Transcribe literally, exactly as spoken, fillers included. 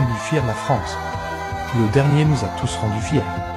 rendu fiers la France. Le dernier nous a tous rendus fiers.